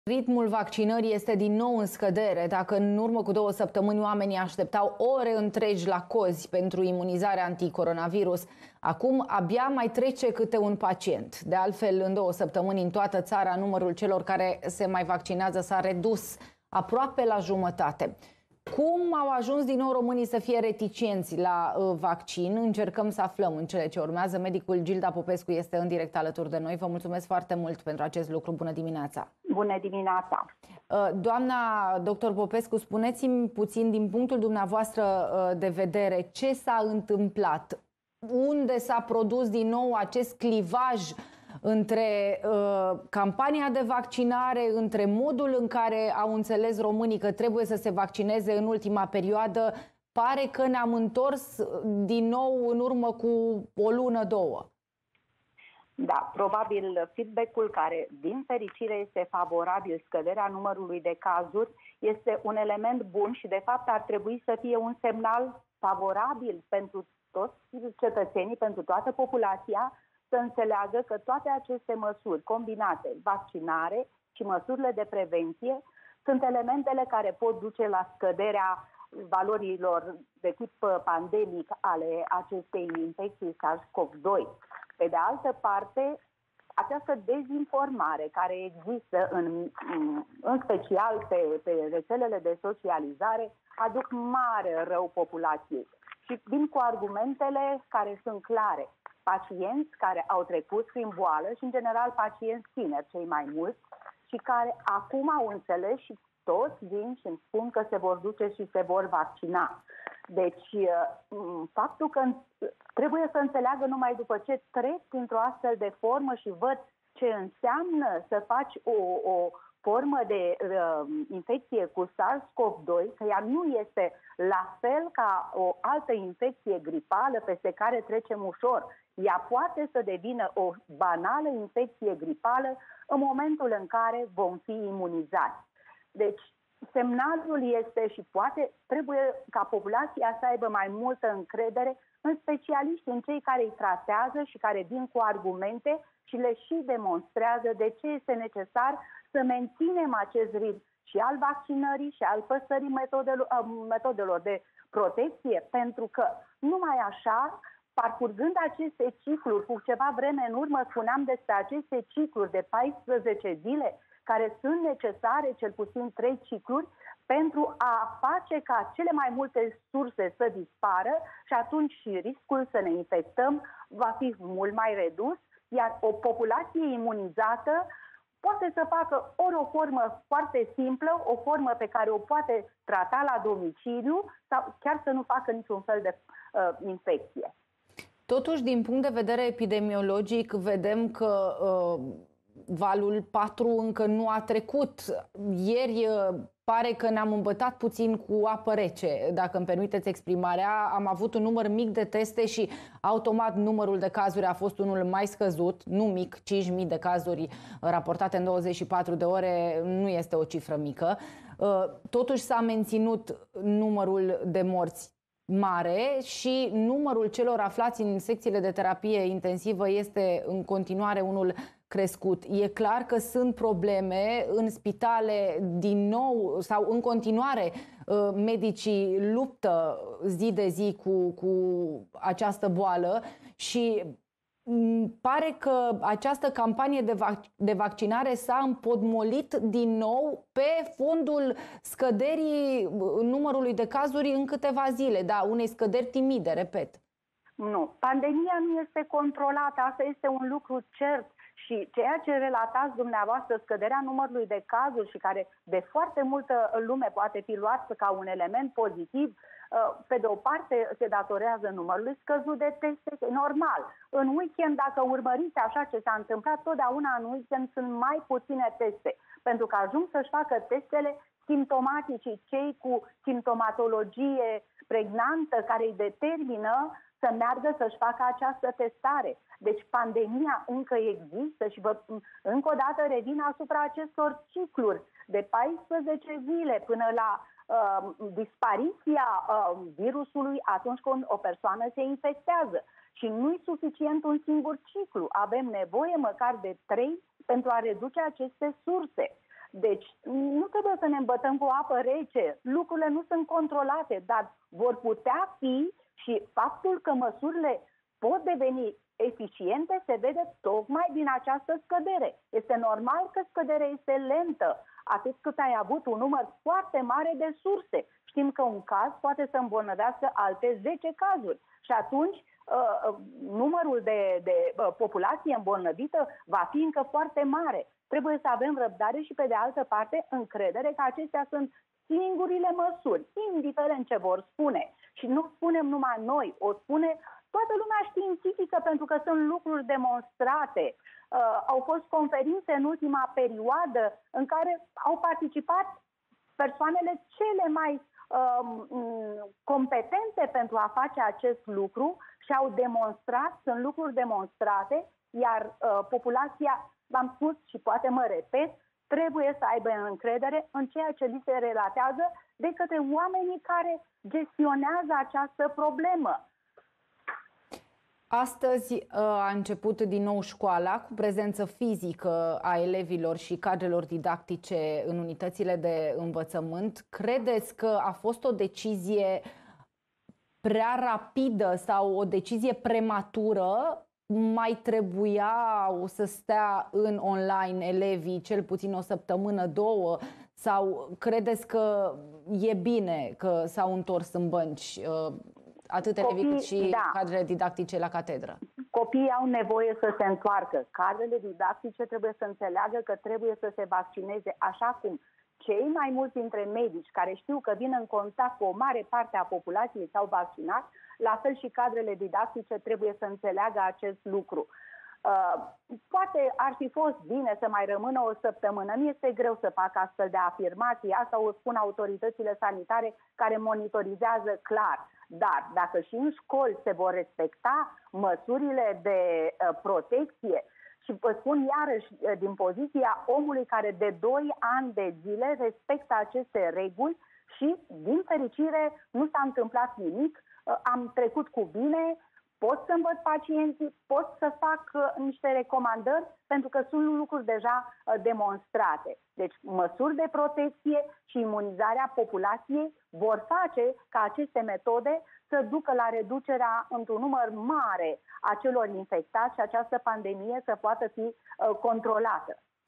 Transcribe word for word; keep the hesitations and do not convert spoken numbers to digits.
Ritmul vaccinării este din nou în scădere. Dacă în urmă cu două săptămâni oamenii așteptau ore întregi la cozi pentru imunizarea anticoronavirus, acum abia mai trece câte un pacient. De altfel, în două săptămâni în toată țara, numărul celor care se mai vaccinează s-a redus aproape la jumătate. Cum au ajuns din nou românii să fie reticenți la uh, vaccin? Încercăm să aflăm în cele ce urmează. Medicul Gilda Popescu este în direct alături de noi. Vă mulțumesc foarte mult pentru acest lucru. Bună dimineața! Bună dimineața! Uh, doamna doctor Popescu, spuneți-mi puțin din punctul dumneavoastră uh, de vedere ce s-a întâmplat? Unde s-a produs din nou acest clivaj între uh, campania de vaccinare, între modul în care au înțeles românii că trebuie să se vaccineze în ultima perioadă? Pare că ne-am întors din nou în urmă cu o lună, două. Da, probabil feedback-ul care, din fericire, este favorabil, scăderea numărului de cazuri, este un element bun și, de fapt, ar trebui să fie un semnal favorabil pentru toți cetățenii, pentru toată populația, să înțeleagă că toate aceste măsuri combinate, vaccinare și măsurile de prevenție, sunt elementele care pot duce la scăderea valorilor de tip pandemic ale acestei infecții SARS-CoV doi. Pe de altă parte, această dezinformare care există în, în special pe, pe rețelele de socializare aduc mare rău populației. Și vin cu argumentele care sunt clare. Pacienți care au trecut prin boală și, în general, pacienți tineri, cei mai mulți, și care acum au înțeles și toți vin și îmi spun că se vor duce și se vor vaccina. Deci, faptul că trebuie să înțeleagă numai după ce trec printr-o astfel de formă și văd ce înseamnă să faci o, o formă de uh, infecție cu SARS-CoV doi, că ea nu este la fel ca o altă infecție gripală peste care trecem ușor. Ea poate să devină o banală infecție gripală în momentul în care vom fi imunizați. Deci, semnalul este și poate trebuie ca populația să aibă mai multă încredere în specialiști, în cei care îi tratează și care vin cu argumente și le și demonstrează de ce este necesar să menținem acest ritm și al vaccinării și al păstrării metodelor, metodelor de protecție, pentru că numai așa, parcurgând aceste cicluri, cu ceva vreme în urmă spuneam despre aceste cicluri de paisprezece zile, care sunt necesare, cel puțin trei cicluri, pentru a face ca cele mai multe surse să dispară și atunci și riscul să ne infectăm va fi mult mai redus, iar o populație imunizată poate să facă ori o formă foarte simplă, o formă pe care o poate trata la domiciliu sau chiar să nu facă niciun fel de uh, infecție. Totuși, din punct de vedere epidemiologic, vedem că uh, valul patru încă nu a trecut. Ieri uh, pare că ne-am îmbătat puțin cu apă rece, dacă îmi permiteți exprimarea. Am avut un număr mic de teste și automat numărul de cazuri a fost unul mai scăzut, nu mic, cinci mii de cazuri raportate în douăzeci și patru de ore, nu este o cifră mică. Uh, totuși s-a menținut numărul de morți mare și numărul celor aflați în secțiile de terapie intensivă este în continuare unul crescut. E clar că sunt probleme în spitale din nou sau în continuare medicii luptă zi de zi cu, cu această boală și pare că această campanie de, vac de vaccinare s-a împotmolit din nou pe fondul scăderii numărului de cazuri în câteva zile, da, unei scăderi timide, repet. Nu, pandemia nu este controlată, asta este un lucru cert. Și ceea ce relatați dumneavoastră, scăderea numărului de cazuri și care de foarte multă lume poate fi luat ca un element pozitiv, pe de o parte se datorează numărului scăzut de teste, e normal. În weekend, dacă urmăriți așa ce s-a întâmplat, totdeauna în weekend sunt mai puține teste, pentru că ajung să-și facă testele simptomatici, cei cu simptomatologie pregnantă care îi determină să meargă să-și facă această testare. Deci pandemia încă există și vă, încă o dată revin asupra acestor cicluri de paisprezece zile până la uh, dispariția uh, virusului atunci când o persoană se infectează. Și nu-i suficient un singur ciclu. Avem nevoie măcar de trei pentru a reduce aceste surse. Deci nu trebuie să ne îmbătăm cu apă rece, lucrurile nu sunt controlate, dar vor putea fi și faptul că măsurile pot deveni eficiente se vede tocmai din această scădere. Este normal că scăderea este lentă, atât cât ai avut un număr foarte mare de surse. Știm că un caz poate să îmbolnăvească alte zece cazuri și atunci uh, numărul de, de uh, populație îmbolnăvită va fi încă foarte mare. Trebuie să avem răbdare și, pe de altă parte, încredere că acestea sunt singurile măsuri, indiferent ce vor spune. Și nu spunem numai noi, o spune toată lumea științifică, pentru că sunt lucruri demonstrate. Uh, au fost conferințe în ultima perioadă în care au participat persoanele cele mai uh, competente pentru a face acest lucru și au demonstrat, sunt lucruri demonstrate, iar uh, populația, v-am spus și poate mă repet, trebuie să aibă încredere în ceea ce li se relatează de către oamenii care gestionează această problemă. Astăzi a început din nou școala cu prezență fizică a elevilor și cadrelor didactice în unitățile de învățământ. Credeți că a fost o decizie prea rapidă sau o decizie prematură? Mai trebuiau să stea în online elevii cel puțin o săptămână, două? Sau credeți că e bine că s-au întors în bănci atât elevii cât și da. cadrele didactice la catedră? Copiii au nevoie să se întoarcă. Cadrele didactice trebuie să înțeleagă că trebuie să se vaccineze, așa cum cei mai mulți dintre medici care știu că vin în contact cu o mare parte a populației s-au vaccinat, la fel și cadrele didactice trebuie să înțeleagă acest lucru. Uh, poate ar fi fost bine să mai rămână o săptămână. Mi este greu să fac astfel de afirmații. Asta o spun autoritățile sanitare care monitorizează clar. Dar dacă și în școli se vor respecta măsurile de uh, protecție, și vă spun iarăși uh, din poziția omului care de doi ani de zile respectă aceste reguli și, din fericire, nu s-a întâmplat nimic, uh, am trecut cu bine, pot să învăț pacienții, pot să fac uh, niște recomandări, pentru că sunt lucruri deja uh, demonstrate. Deci măsuri de protecție și imunizarea populației vor face ca aceste metode să ducă la reducerea într-un număr mare a celor infectați și această pandemie să poată fi uh, controlată.